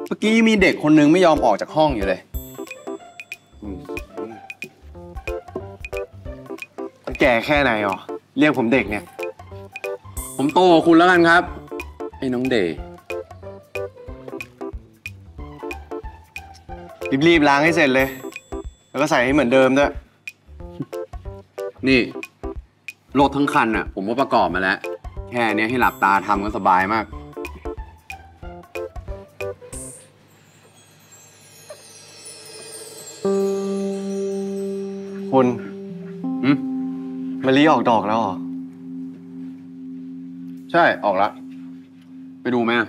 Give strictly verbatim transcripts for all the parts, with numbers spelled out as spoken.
เมื่อกี้มีเด็กคนนึงไม่ยอมออกจากห้องอยู่เลยมันแก่แค่ไหนหรอเรียกผมเด็กเนี่ยผมโตกว่าคุณแล้วกันครับไอ้น้องเดย์รีบๆล้างให้เสร็จเลยแล้วก็ใส่ให้เหมือนเดิมด้วยนี่รถทั้งคันอ่ะผมก็ประกอบมาแล้วแค่นี้ให้หลับตาทำก็สบายมากคุณอืมมะลิออกดอกแล้วเหรอใช่ออกแล้วไปดูไหม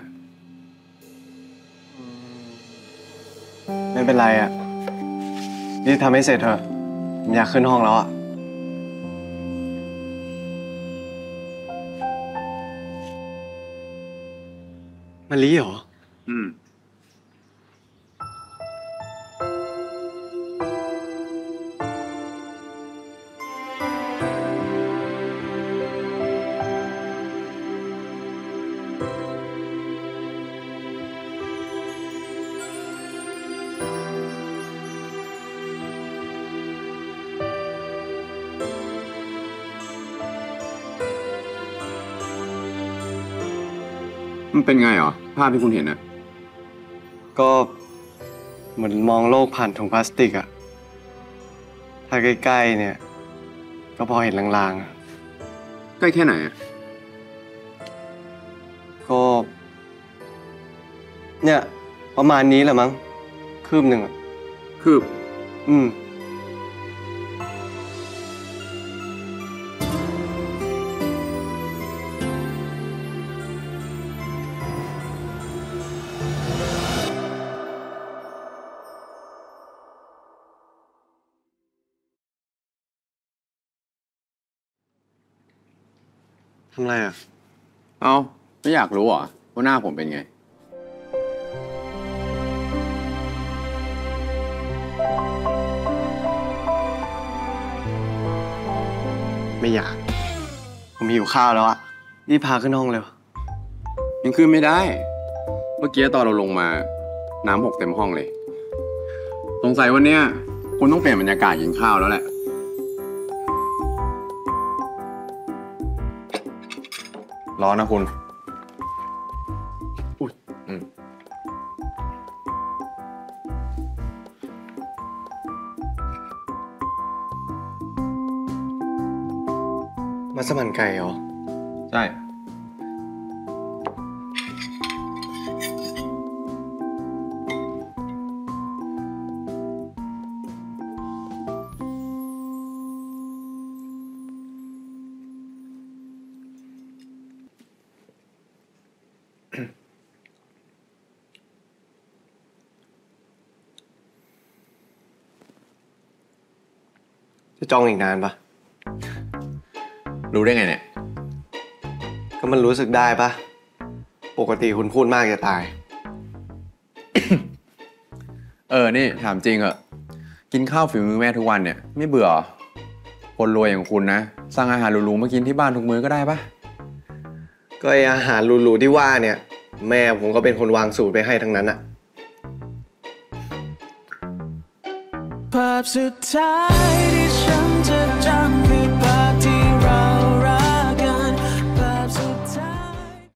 ไม่เป็นไรอ่ะรีบทำให้เสร็จเถอะผมอยากขึ้นห้องแล้วอ่ะมะลิเหรออืมมันเป็นไงเหรอภาพที่คุณเห็นอะก็เหมือนมองโลกผ่านถุงพลาสติกอะถ้าใกล้ๆเนี่ยก็พอเห็นลางใกล้แค่ไหนอะก็เนี่ยประมาณนี้แหละมั้งคืบหนึ่งอะคืบอืมทำไรอ่ะเอาไม่อยากรู้เหรอว่าหน้าผมเป็นไงไม่อยากผมหิวข้าวแล้วอะรีบพาขึ้นห้องเร็วยังขึ้นไม่ได้เมื่อกี้ตอนเราลงมาน้ำหกเต็มห้องเลยสงสัยวันเนี้ยคุณต้องเปลี่ยนบรรยากาศกินข้าวแล้วแหละร้อนนะคุณอุ้ยอืมมัสมั่นไก่เหรอใช่จะจองอีกนานปะรู้ได้ไงเนี่ยก็มันรู้สึกได้ปะปกติคุณพูดมากจะตายเออนี่ถามจริงเหอะกินข้าวฝีมือแม่ทุกวันเนี่ยไม่เบื่อคนรวยอย่างคุณนะสั่งอาหารหรูๆมากินที่บ้านทุกมื้อก็ได้ปะก็ไออาหารหรูๆที่ว่าเนี่ยแม่ผมก็เป็นคนวางสูตรไปให้ทั้งนั้นอะภาพสุดท้ายที่ฉันจะจำ